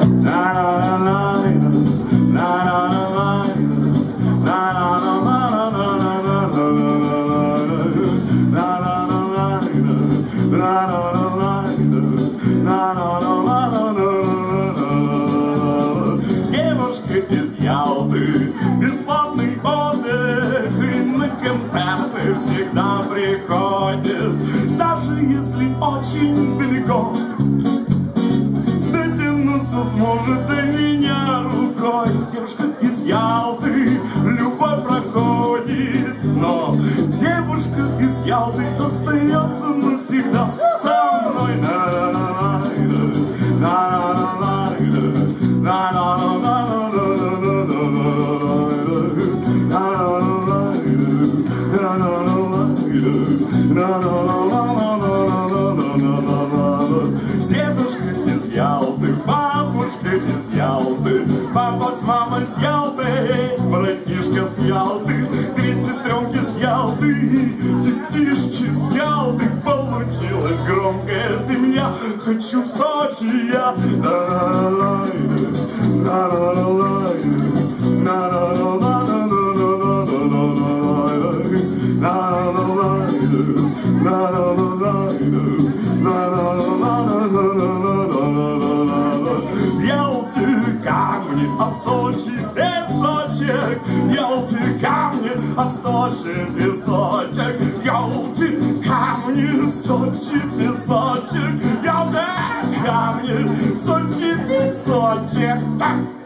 Девушка из Ялты, бесплатный отдых, и на концерты всегда приходит, даже если очень далеко. Дотянуться сможет до меня рукой. Девушка из Ялты, любовь проходит, но девушка из Ялты остается навсегда со мной. Дедушка из Ялты, бабушка из Ялты, папа с мамой с Ялты, братишка с Ялты, три сестренки с Ялты, детишки с Ялты. Получилась громкая семья. Хочу в Сочи я. В Ялте камни, а в Сочи песочек. В Ялте камни, а в Сочи песочек. В Ялте камни, в Сочи песочек. В Ялте камни, в Сочи песочек.